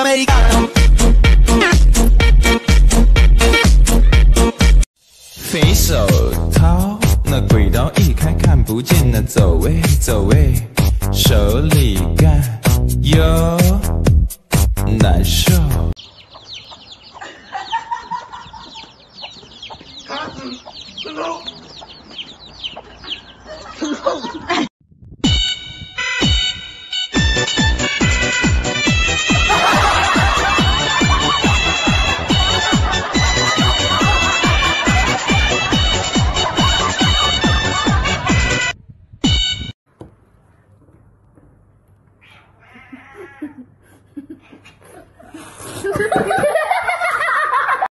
americano。 肥手套，那轨道一开看不见，那走位走位，手里干有难受。